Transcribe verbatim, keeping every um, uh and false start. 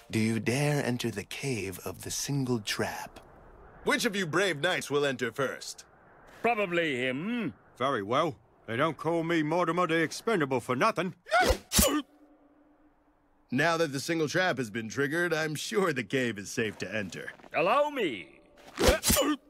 Do you dare enter the cave of the single trap? Which of you brave knights will enter first? Probably him. Very well. They don't call me Mortimer the Expendable for nothing. Now that the single trap has been triggered, I'm sure the cave is safe to enter. Allow me.